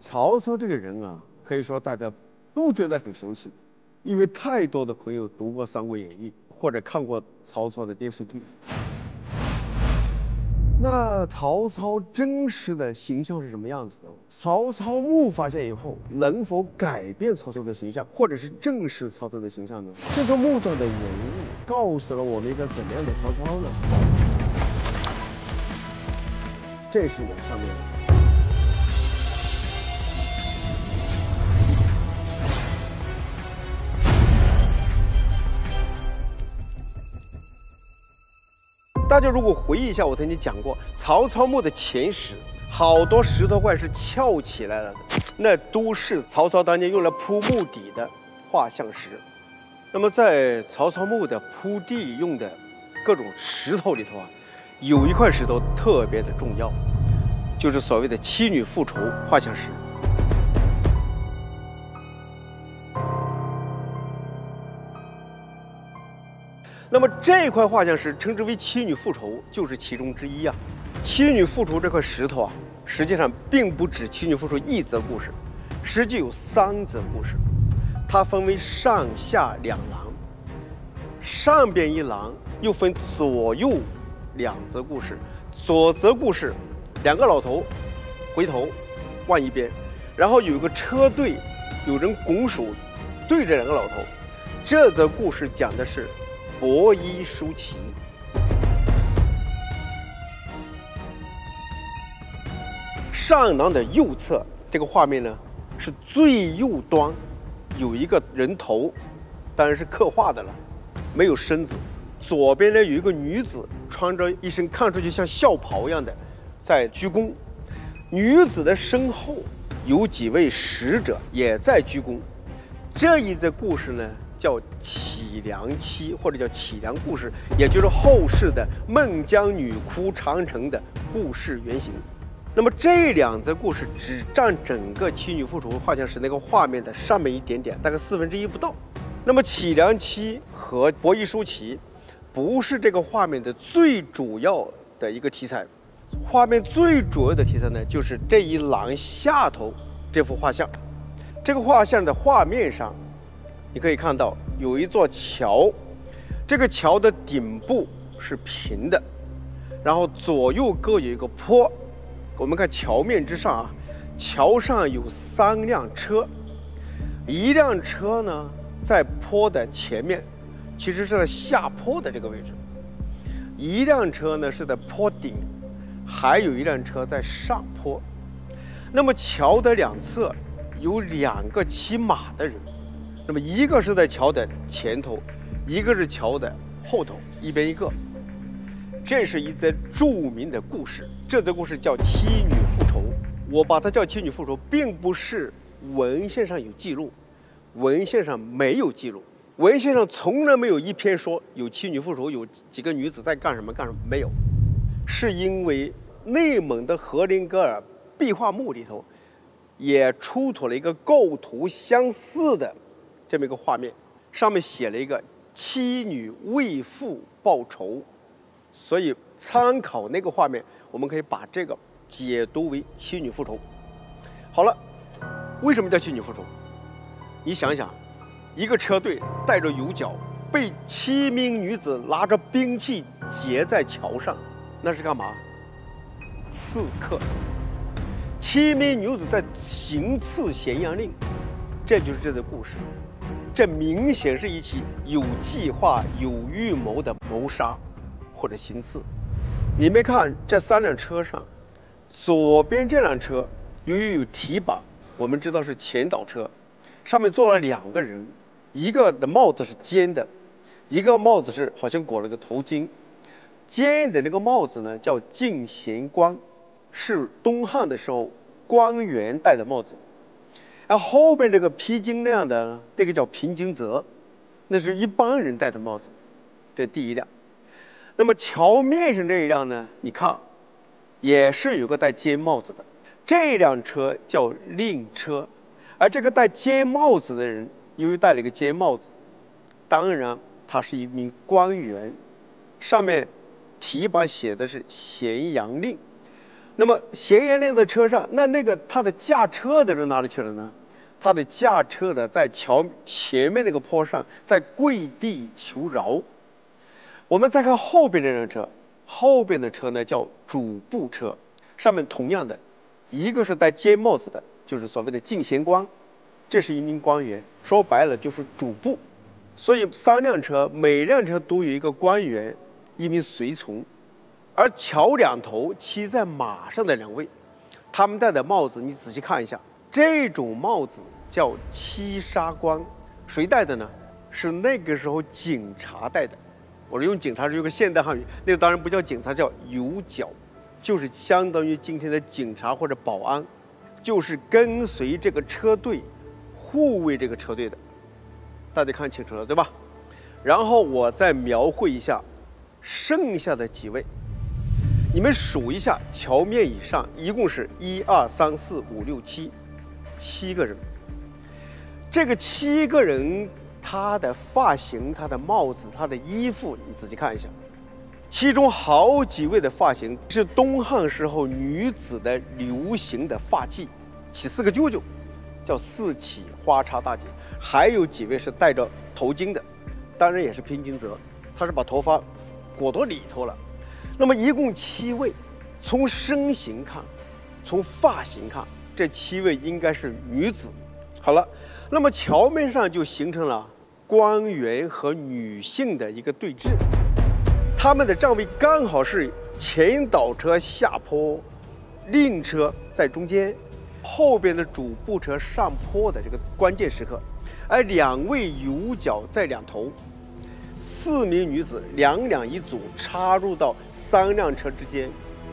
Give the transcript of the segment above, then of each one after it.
曹操这个人啊，可以说大家都觉得很熟悉，因为太多的朋友读过《三国演义》或者看过曹操的电视剧。那曹操真实的形象是什么样子的？曹操墓发现以后，能否改变曹操的形象，或者是正视曹操的形象呢？这个墓中的人物告诉了我们一个怎么样的曹操呢？这是我上面的。大家如果回忆一下，我曾经讲过，曹操墓的前石，好多石头块是翘起来了的，那都是曹操当年用来铺墓底的画像石。那么在曹操墓的铺地用的各种石头里头啊，有一块石头特别的重要，就是所谓的妻女复仇画像石。那么这块画像石称之为妻女复仇，就是其中之一啊。妻女复仇这块石头啊，实际上并不止妻女复仇一则故事，实际有3则故事。它分为上下2廊，上边一廊又分左右2则故事。左则故事，2个老头回头望一边，然后有一个车队，有人拱手对着2个老头。这则故事讲的是伯夷叔齐。上廊的右侧这个画面呢，是最右端有一个人头，当然是刻画的了，没有身子。左边呢有一个女子，穿着一身看出去像孝袍一样的，在鞠躬。女子的身后有几位使者也在鞠躬。这一则故事呢，叫乞梁妻，或者叫乞梁故事，也就是后世的孟姜女哭长城的故事原型。那么这2则故事只占整个妻女复仇画像石那个画面的上面一点点，大概1/4不到。那么乞梁妻和伯夷叔齐不是这个画面的最主要的一个题材，画面最主要的题材呢，就是这一廊下头这幅画像。这个画像的画面上，你可以看到有一座桥，这个桥的顶部是平的，然后左右各有一个坡。我们看桥面之上啊，桥上有3辆车，一辆车呢在坡的前面，其实是在下坡的这个位置；一辆车呢是在坡顶，还有一辆车在上坡。那么桥的2侧有2个骑马的人，那么一个是在桥的前头，一个是桥的后头，一边一个。这是一则著名的故事，这则故事叫妻女复仇。我把它叫妻女复仇，并不是文献上有记录，文献上没有记录，文献上从来没有一篇说有妻女复仇，有几个女子在干什么，没有。是因为内蒙的和林格尔壁画墓里头也出土了一个构图相似的这么一个画面，上面写了一个妻女为父报仇。所以参考那个画面，我们可以把这个解读为妻女复仇。好了，为什么叫妻女复仇？你想想，一个车队带着油角，被7名女子拿着兵器截在桥上，那是干嘛？刺客。7名女子在行刺咸阳令，这就是这个故事。这明显是一起有计划、有预谋的谋杀或者行刺。你们看这3辆车上，左边这辆车由于有提把，我们知道是前导车，上面坐了2个人，一个的帽子是尖的，一个帽子是好像裹了个头巾。尖的那个帽子呢叫进贤冠，是东汉的时候官员戴的帽子。而后边这个披巾那样的呢，这个叫平巾则，那是一般人戴的帽子。这第一辆。那么桥面上这一辆呢，你看也是有个戴尖帽子的，这辆车叫令车。而这个戴尖帽子的人由于戴了一个尖帽子，当然他是一名官员，上面题板写的是咸阳令。 那么咸阳令的车上，那个他的驾车的人哪里去了呢？他的驾车的在桥前面那个坡上，在跪地求饶。我们再看后边这辆车，后边的车呢叫主簿车，上面同样的，一个是戴尖帽子的，就是所谓的进贤官，这是一名官员，说白了就是主簿。所以3辆车，每辆车都有一个官员，一名随从。而桥两头骑在马上的2位，他们戴的帽子，你仔细看一下，这种帽子叫七杀冠，谁戴的呢？是那个时候警察戴的。我是用警察是有个现代汉语，那个当然不叫警察，叫游脚，就是相当于今天的警察或者保安，就是跟随这个车队，护卫这个车队的。大家看清楚了，对吧？然后我再描绘一下剩下的几位。你们数一下，桥面以上一共是1、2、3、4、5、6、7个人。这个7个人，他的发型、他的帽子、他的衣服，你仔细看一下。其中好几位的发型是东汉时候女子的流行的发髻，起4个揪揪，叫4起花插大髻。还有几位是戴着头巾的，当然也是平津泽，他是把头发裹到里头了。那么一共7位，从身形看，从发型看，这7位应该是女子。好了，那么桥面上就形成了官员和女性的一个对峙，他们的站位刚好是前导车下坡，令车在中间，后边的主步车上坡的这个关键时刻，而2位游脚在两头。4名女子2两一组插入到3辆车之间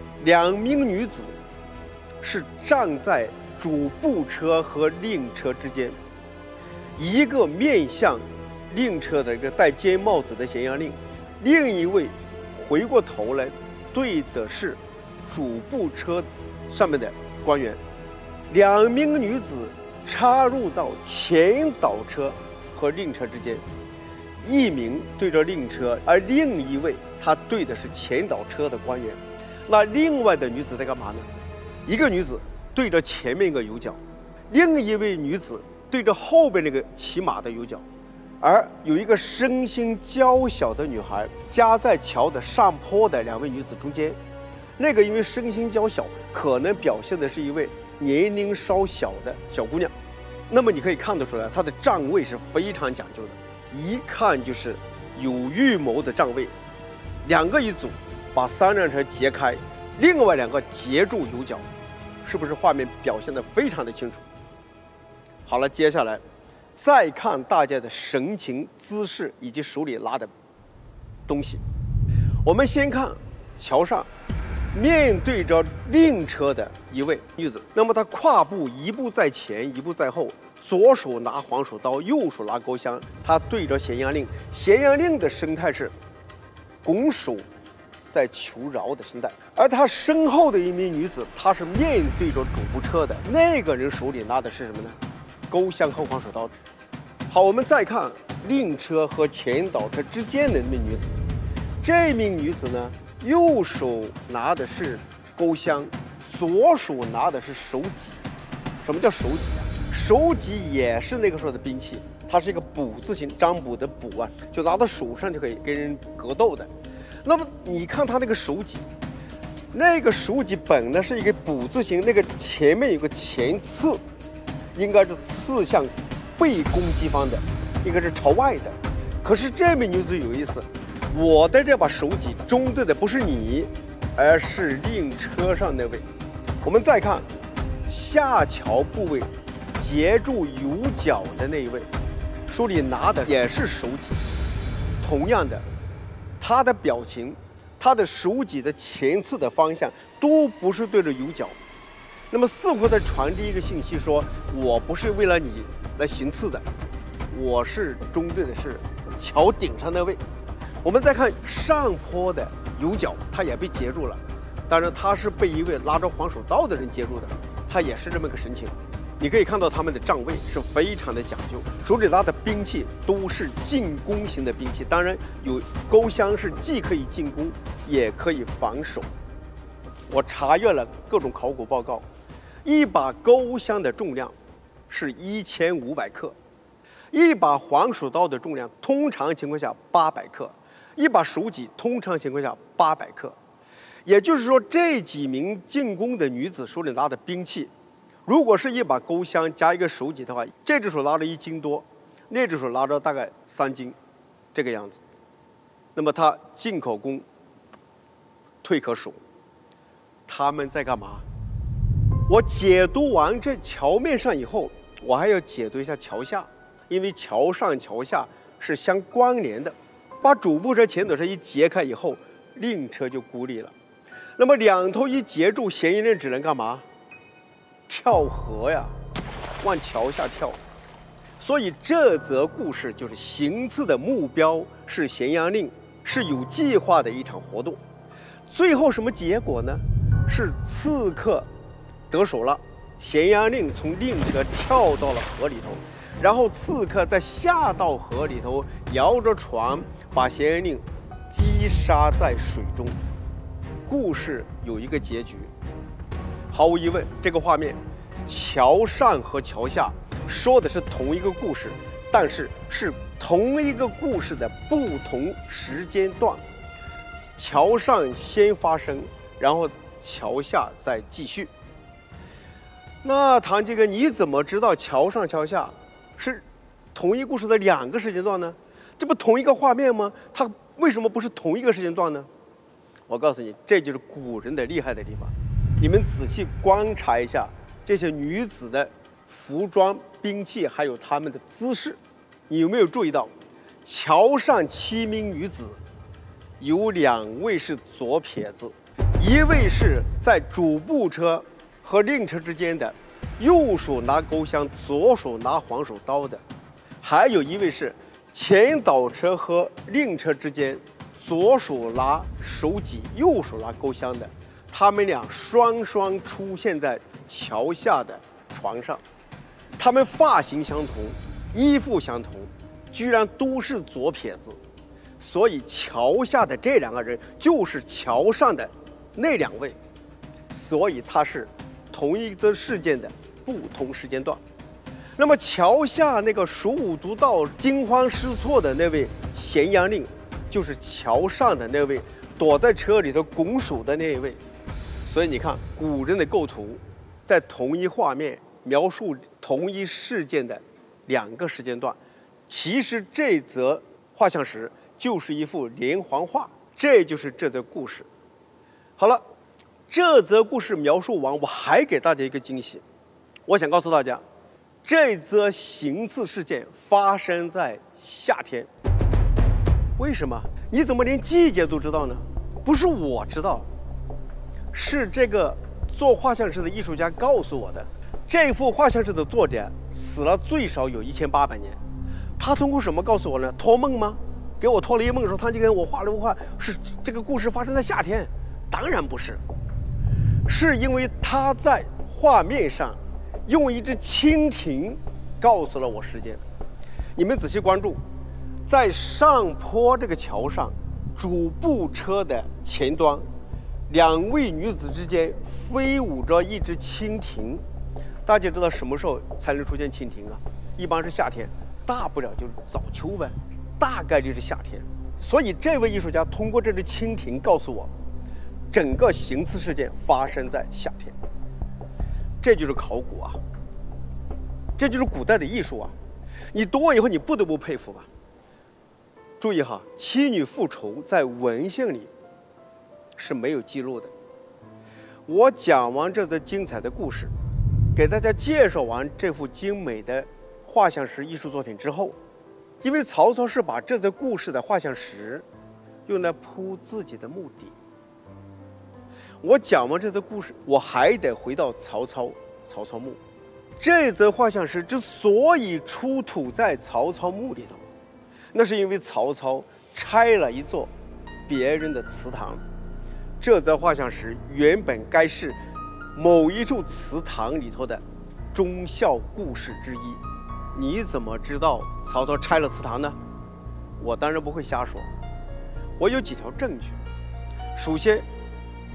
，2名女子是站在主步车和令车之间，一个面向令车的一个戴尖帽子的咸阳令，另一位回过头来对的是主步车上面的官员。2名女子插入到前导车和令车之间，一名对着令车，而另一位他对的是前导车的官员。那另外的女子在干嘛呢？一个女子对着前面一个游脚，另一位女子对着后边那个骑马的游脚，而有一个身形娇小的女孩夹在桥的上坡的2位女子中间。那个因为身形娇小，可能表现的是一位年龄稍小的小姑娘。那么你可以看得出来，她的站位是非常讲究的，一看就是有预谋的站位。2个一组，把3辆车截开，另外2个截住游脚，是不是画面表现得非常的清楚？好了，接下来再看大家的神情、姿势以及手里拉的东西。我们先看桥上面对着令车的一位女子，那么她跨步1步在前1步在后，左手拿黄手刀，右手拿钩香，她对着咸阳令。咸阳令的生态是拱手在求饶的生态，而她身后的一名女子，她是面对着主步车的，那个人手里拿的是什么呢？钩香和黄手刀。好，我们再看令车和前导车之间的那名女子，这名女子呢，右手拿的是钩香，左手拿的是手戟。什么叫手戟啊？手戟也是那个时候的兵器，它是一个卜字形，占卜的卜啊，就拿到手上就可以跟人格斗的。那么你看他那个手戟，那个手戟本呢是一个卜字形，那个前面有个前刺，应该是刺向背攻击方的，应该是朝外的。可是这名女子有意思，我的这把手戟中对的不是你，而是令车上那位。我们再看下桥部位截住游脚的那一位，手里拿的也是手戟，同样的，他的表情，他的手戟的前刺的方向都不是对着游脚，那么似乎在传递一个信息说，我不是为了你来行刺的，我是中对的是桥顶上那位。我们再看上坡的游脚，他也被截住了，当然他是被一位拿着黄手刀的人截住的，他也是这么个神情。你可以看到他们的站位是非常的讲究，手里拿的兵器都是进攻型的兵器，当然有钩香是既可以进攻也可以防守。 我查阅了各种考古报告，一把钩香的重量是1500克，一把黄鼠刀的重量通常情况下800克，一把手戟通常情况下800克。也就是说，这几名进宫的女子手里拿的兵器，如果是一把钩香加一个手戟的话，这只手拿着1斤多，那只手拿着大概3斤，这个样子。那么他进可攻，退可守。他们在干嘛？我解读完这桥面上以后，我还要解读一下桥下，因为桥上桥下是相关联的。把主步车前斗车一截开以后，令车就孤立了。那么两头一截住，嫌疑人只能干嘛？跳河呀，往桥下跳。所以这则故事就是行刺的目标是咸阳令，是有计划的一场活动。最后什么结果呢？是刺客得手了，咸阳令从令车跳到了河里头，然后刺客再下到河里头，摇着船把咸阳令击杀在水中。故事有一个结局，毫无疑问，这个画面，桥上和桥下说的是同一个故事，但是是同一个故事的不同时间段。桥上先发生，然后桥下再继续。那唐吉哥，你怎么知道桥上桥下是同一故事的2个时间段呢？这不同一个画面吗？它为什么不是同一个时间段呢？我告诉你，这就是古人的厉害的地方。你们仔细观察一下这些女子的服装、兵器，还有她们的姿势，你有没有注意到，桥上7名女子，有2位是左撇子，1位是在主步车和令车之间的，右手拿钩香，左手拿黄手刀的，还有1位是前导车和令车之间，左手拿手戟，右手拿钩香的，他们俩双双出现在桥下的床上，他们发型相同，衣服相同，居然都是左撇子，所以桥下的这2个人就是桥上的那2位，所以他是同一则事件的不同时间段。那么桥下那个手舞足蹈、惊慌失措的那位咸阳令，就是桥上的那位躲在车里头拱手的那一位。所以你看，古人的构图，在同一画面描述同一事件的2个时间段，其实这则画像石就是一幅连环画，这就是这则故事。好了，这则故事描述完，我还给大家一个惊喜，我想告诉大家，这则行刺事件发生在夏天。为什么？你怎么连季节都知道呢？不是我知道，是这个做画像石的艺术家告诉我的。这幅画像石的作者死了最少有1800年，他通过什么告诉我呢？托梦吗？给我托了一梦，说唐吉诃，我画了幅画，是这个故事发生在夏天。当然不是，是因为他在画面上用一只蜻蜓告诉了我时间。你们仔细关注，在上坡这个桥上，主步车的前端，2位女子之间飞舞着一只蜻蜓。大家知道什么时候才能出现蜻蜓啊？一般是夏天，大不了就是早秋呗，大概率是夏天。所以这位艺术家通过这只蜻蜓告诉我，整个行刺事件发生在夏天。这就是考古啊，这就是古代的艺术啊！你读完以后，你不得不佩服吧？注意哈，妻女复仇在文献里是没有记录的。我讲完这则精彩的故事，给大家介绍完这幅精美的画像石艺术作品之后，因为曹操是把这则故事的画像石用来铺自己的墓地。我讲完这则故事，我还得回到曹操墓。这则画像石之所以出土在曹操墓里头，那是因为曹操拆了一座别人的祠堂。这则画像石原本该是某一处祠堂里头的忠孝故事之一。你怎么知道曹操拆了祠堂呢？我当然不会瞎说，我有几条证据。首先，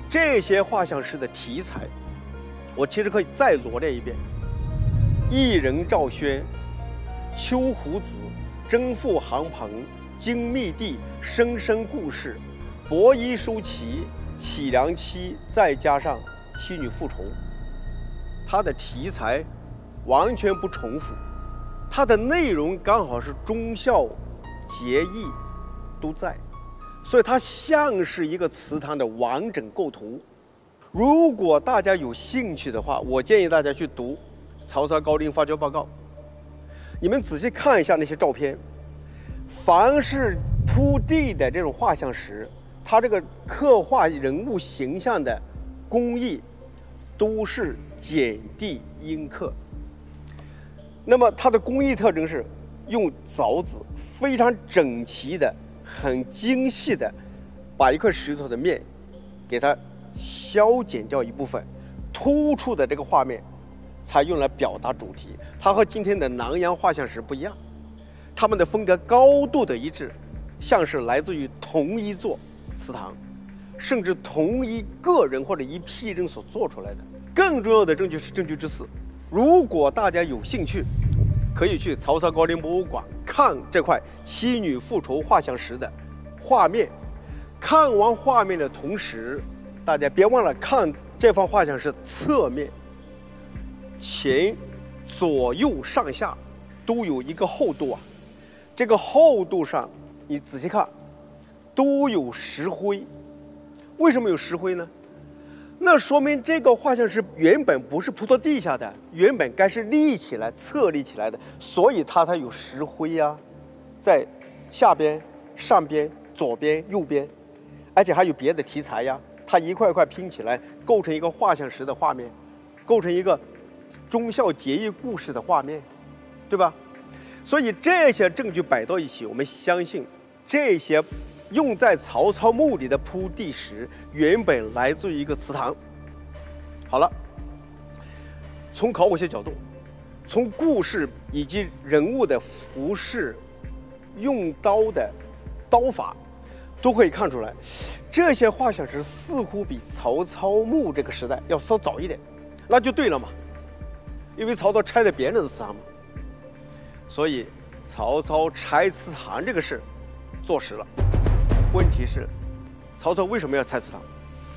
这些画像石的题材，我其实可以再罗列一遍：一人赵宣、秋胡子、征赋行棚、精密地、生生故事、伯夷叔齐、启良妻，再加上妻女复仇。它的题材完全不重复，它的内容刚好是忠孝节义都在，所以它像是一个祠堂的完整构图。如果大家有兴趣的话，我建议大家去读《曹操高陵发掘报告》，你们仔细看一下那些照片，凡是铺地的这种画像石，它这个刻画人物形象的工艺都是简地阴刻。那么它的工艺特征是用凿子非常整齐的、很精细的把一块石头的面给它削减掉一部分，突出的这个画面才用来表达主题。它和今天的南洋画像石不一样，它们的风格高度的一致，像是来自于同一座祠堂，甚至同一个人或者一批人所做出来的。更重要的证据是证据之四，如果大家有兴趣，可以去曹操高陵博物馆看这块妻女复仇画像石的画面。看完画面的同时，大家别忘了看这方画像石侧面，前、左右、上下都有一个厚度啊。这个厚度上，你仔细看，都有石灰。为什么有石灰呢？那说明这个画像石原本不是铺到地下的，原本该是立起来、侧立起来的，所以它才有石灰呀，在下边、上边、左边、右边，而且还有别的题材呀。它一块块拼起来，构成一个画像石的画面，构成一个忠孝节义故事的画面，对吧？所以这些证据摆到一起，我们相信这些用在曹操墓里的铺地石原本来自于一个祠堂。好了，从考古学角度，从故事以及人物的服饰、用刀的刀法，都可以看出来，这些画像石似乎比曹操墓这个时代要稍早一点。那就对了嘛，因为曹操拆了别人的祠堂嘛，所以曹操拆祠堂这个事坐实了。问题是，曹操为什么要拆祠堂？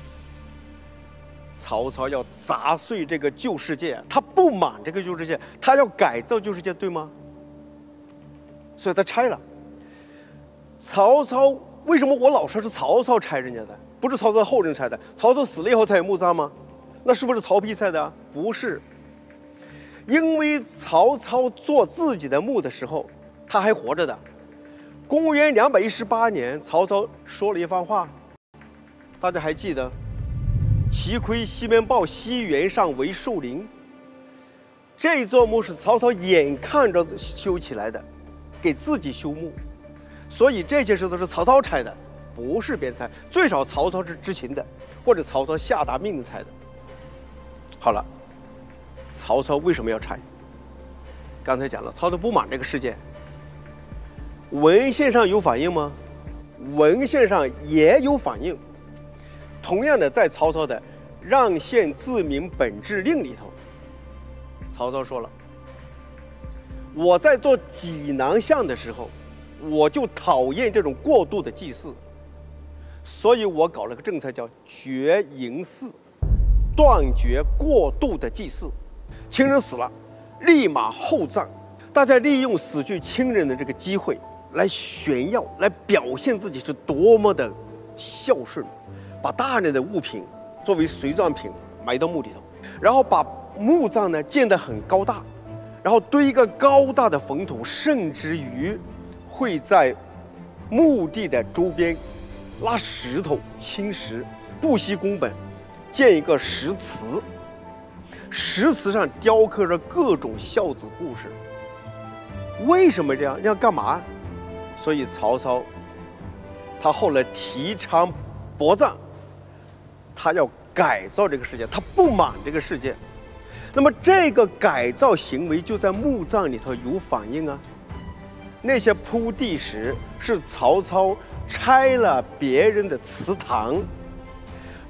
曹操要砸碎这个旧世界，他不满这个旧世界，他要改造旧世界，对吗？所以他拆了。曹操为什么我老说是曹操拆人家的，不是曹操后人拆的？曹操死了以后才有墓葬吗？那是不是曹丕拆的啊？不是，因为曹操做自己的墓的时候，他还活着的。公元218年，曹操说了一番话，大家还记得？其窥西门豹西原上为寿陵。这座墓是曹操眼看着修起来的，给自己修墓，所以这些石头是曹操拆的，不是别人拆。最少曹操是知情的，或者曹操下达命令拆的。好了，曹操为什么要拆？刚才讲了，曹操不满这个世界。文献上有反映吗？文献上也有反映。同样的，在曹操的《让县自明本志令》里头，曹操说了：“我在做济南相的时候，我就讨厌这种过度的祭祀，所以我搞了个政策叫绝淫祀，断绝过度的祭祀。亲人死了，立马厚葬。大家利用死去亲人的这个机会来炫耀，来表现自己是多么的孝顺，把大量的物品作为随葬品埋到墓里头，然后把墓葬呢建得很高大，然后堆一个高大的坟土，甚至于会在墓地的周边拉石头青石，不惜工本建一个石祠，石祠上雕刻着各种孝子故事。为什么这样？要干嘛？所以曹操他后来提倡薄葬，他要改造这个世界，他不满这个世界。那么这个改造行为就在墓葬里头有反映啊。那些铺地石是曹操拆了别人的祠堂，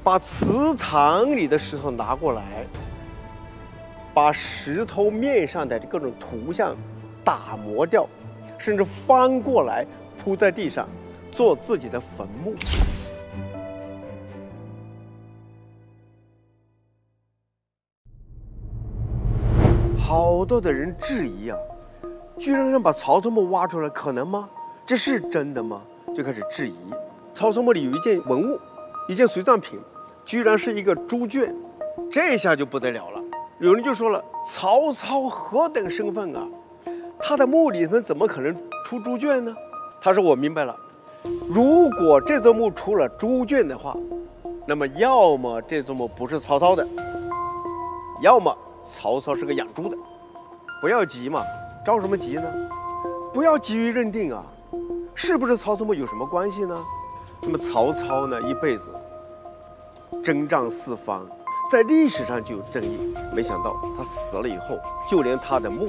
把祠堂里的石头拿过来，把石头面上的各种图像打磨掉，甚至翻过来铺在地上，做自己的坟墓。好多的人质疑啊，居然让把曹操墓挖出来，可能吗？这是真的吗？就开始质疑。曹操墓里有一件文物，一件随葬品，居然是一个猪圈，这下就不得了了。有人就说了，曹操何等身份啊，他的墓里面怎么可能出猪圈呢？他说我明白了，如果这座墓出了猪圈的话，那么要么这座墓不是曹操的，要么曹操是个养猪的。不要急嘛，着什么急呢？不要急于认定啊，是不是曹操墓有什么关系呢？那么曹操呢，一辈子征战四方，在历史上就有争议。没想到他死了以后，就连他的墓